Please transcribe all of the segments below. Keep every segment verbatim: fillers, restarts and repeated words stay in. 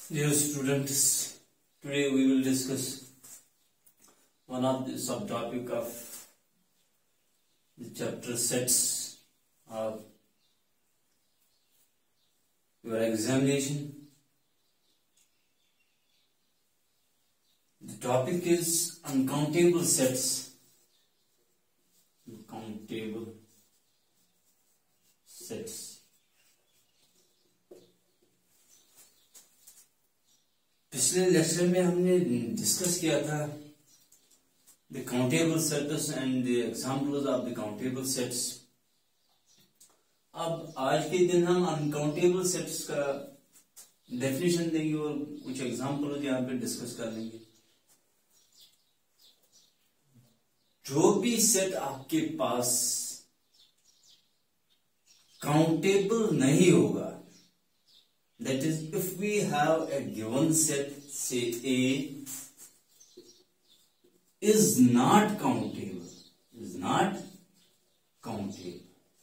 Dear students, today we will discuss one of the subtopic of the chapter sets of your examination. The topic is uncountable sets. Uncountable sets. पिछले lecture में हमने discuss किया था the countable sets and the examples of the countable sets. अब आज के दिन हम अनकाउंटेबल सेट्स का डेफिनेशन देंगे और कुछ एग्जांपल्स यहाँ पे डिस्कस कर लेंगे। जो भी सेट आपके पास काउंटेबल नहीं होगा, that is, if we have a given set, say A is not countable, is not countable.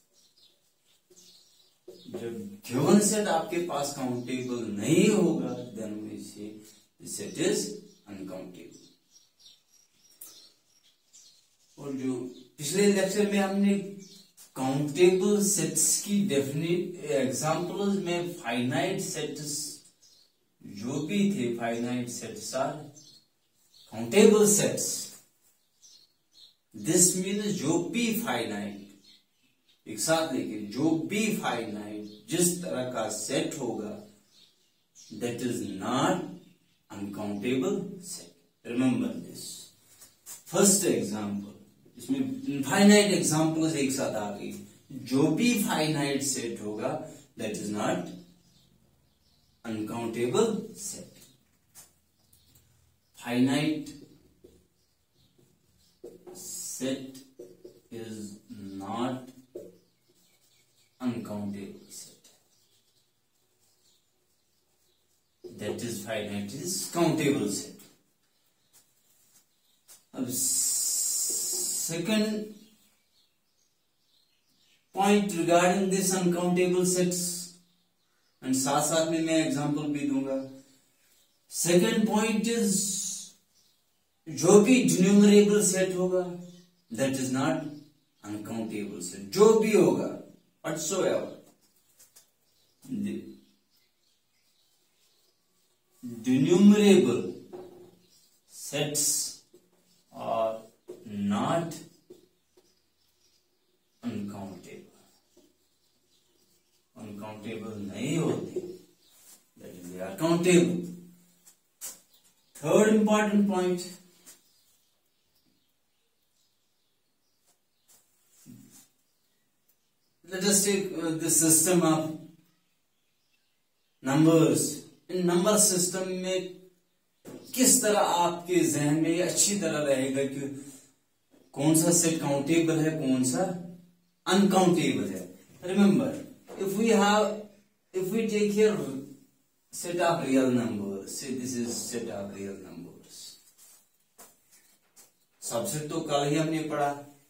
जब given set आपके पास countable नहीं होगा, then we say the set is uncountable. और जो पिछले लेक्चर में हमने काउंटेबल सेट्स की डेफिनेट एग्जांपल्स में फाइनाइट सेट्स जो भी थे, finite sets are countable sets. This means जो भी फाइनाइट, एक साथ लेके, जो भी फाइनाइट जिस तरह का सेट होगा, that is not uncountable set. Remember this. First example, इसमें फाइनाइट एग्जांपल्स एक साथ आ गई। जो भी फाइनाइट सेट होगा, that is not uncountable set. Finite set is not uncountable set, that is finite is countable set. अब second point regarding this uncountable sets, and साथ साथ में मैं एग्जांपल भी दूंगा। सेकंड पॉइंट इज जो भी डिन्यूमरेबल सेट होगा, that is not uncountable set. जो भी होगा whatsoever, denumerable sets are not uncountable, uncountable नहीं होते, that is they are countable. Third important point, let us take uh, the system of numbers. in number system में किस तरह आपके जहन में ये अच्छी तरह रहेगा कि कौन सा सेट काउंटेबल है, कौन सा अनकाउंटेबल है। Remember, if we have if we take here set of real numbers, say this is set of real numbers. Subset तो कल ही हमने पढ़ा।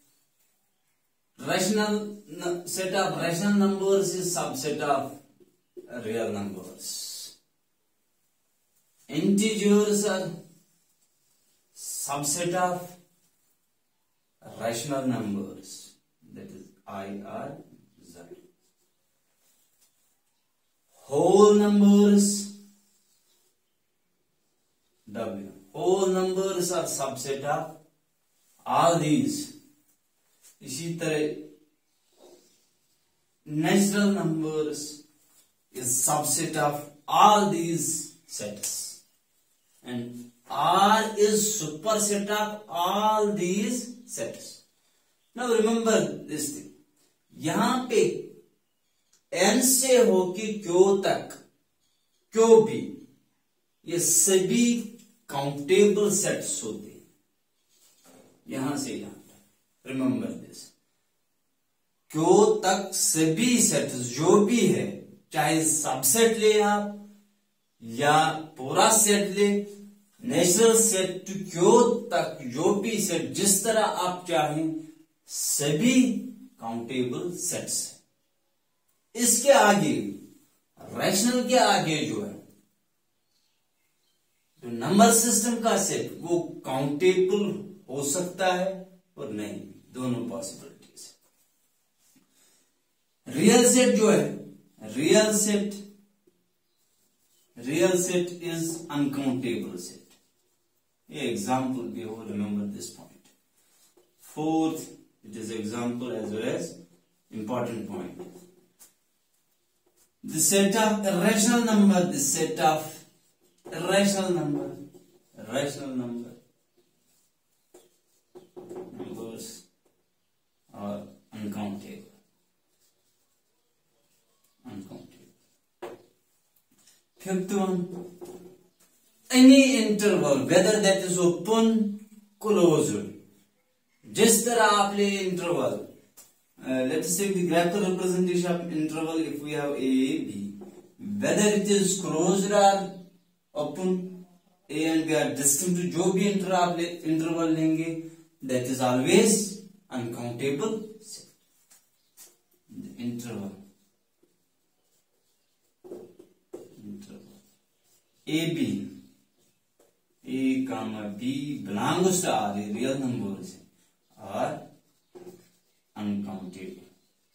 Rational set of rational numbers is subset of real numbers. Integers are subset of rational numbers, that is I or Z. Whole numbers, W. Whole numbers are subset of all these. इसी तरह natural numbers is subset of all these sets. And R is superset of all these sets. Now remember this thing. यहां पे N से होके Q तक, Q भी, ये सभी काउंटेबल सेट्स होते हैं। यहां से यहां तक, रिमेंबर दिस। Q तक सभी सेट्स जो भी है, चाहे सबसेट ले आप या पूरा सेट ले, नेचुरल सेट टू क्यू तक जो भी सेट जिस तरह आप चाहें, सभी काउंटेबल सेट्स है। इसके आगे, रैशनल के आगे जो है, जो नंबर सिस्टम का सेट वो काउंटेबल हो सकता है और नहीं, दोनों पॉसिबिलिटीज। रियल सेट जो है, real set real set is uncountable set. ये एग्जाम्पल भी हो, remember this point. Fourth, it is example as well as important point. The set of irrational number, the set of irrational number, irrational number, numbers are uncountable, uncountable. Fifth one, any interval, whether that is open, closed, जिस तरह आप ले interval. Uh, let us take the graphical representation of interval if we have A, B. Whether it is closed or open, A and B are distinct, जो भी interval लेंगे, that is always uncountable set. The interval. Interval. A, B. A, comma, B belongs to R, real numbers are uncountable,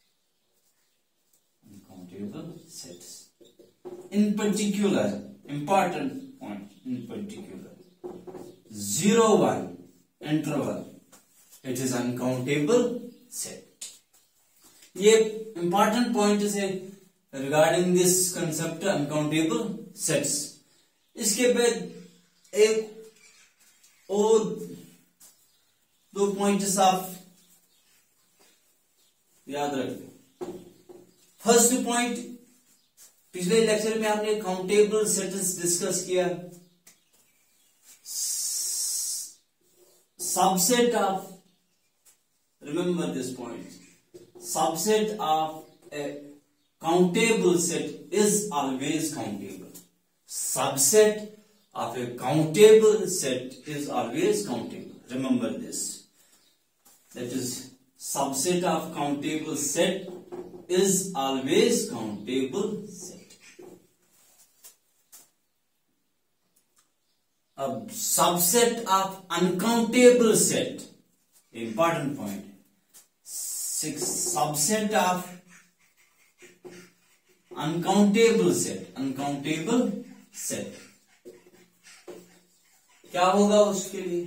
uncountable sets. In particular, important point, in particular, zero one interval, it is uncountable set. ये important point है regarding this concept uncountable sets. इसके बाद एक और दो points आप याद रखें। फर्स्ट पॉइंट, पिछले लेक्चर में हमने काउंटेबल सेट्स डिस्कस किया। Subset of, remember this point, subset of a countable set is always countable. Subset of a countable set is always countable, remember this. That is subset of countable set is always countable set. A subset of uncountable set, important point. Six, subset of uncountable set, uncountable set. क्या होगा उसके लिए?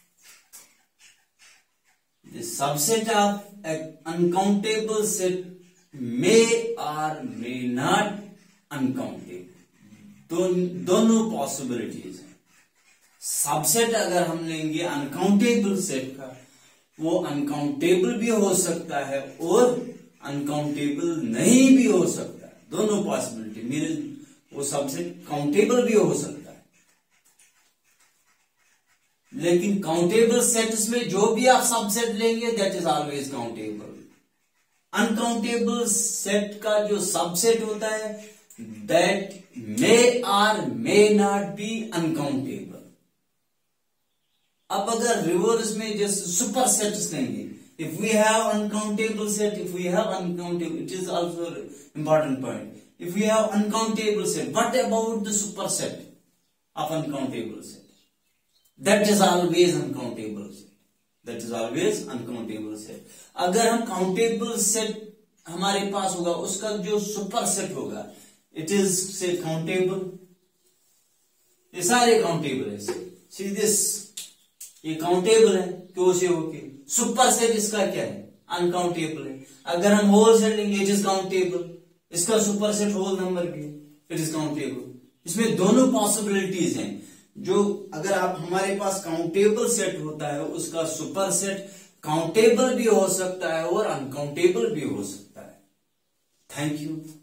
The subset of an uncountable set may or may not uncountable. दोन, दोनों possibilities हैं। Subset अगर हम लेंगे अनकाउंटेबल सेट का, वो अनकाउंटेबल भी हो सकता है और अनकाउंटेबल नहीं भी हो सकता है, दोनों पॉसिबिलिटी। मेरे वो सबसेट काउंटेबल भी हो सकता है, लेकिन काउंटेबल सेट्स में जो भी आप सबसेट लेंगे that is always countable. Uncountable set का जो सबसेट होता है दैट मे और मे नॉट बी अनकाउंटेबल। अब अगर रिवर्स में जैसे सुपर सेट्स लेंगे, if we have uncountable set, if we have uncountable, it is also important point, if we have uncountable set, what about the super set of uncountable set? That is always uncountable set. That is always uncountable set. अगर हम countable set हमारे पास होगा, उसका जो super set होगा it is say countable, ये सारे countable है। सी दिस, ये काउंटेबल है क्यों से होके, सुपर सेट इसका क्या है? अनकाउंटेबल है। अगर हम होल सेट लेंगे इट इज काउंटेबल, इसका सुपर सेट होल नंबर भी इट इज काउंटेबल। इसमें दोनों पॉसिबिलिटीज हैं। जो अगर आप हमारे पास काउंटेबल सेट होता है उसका सुपर सेट काउंटेबल भी हो सकता है और अनकाउंटेबल भी हो सकता है। Thank you.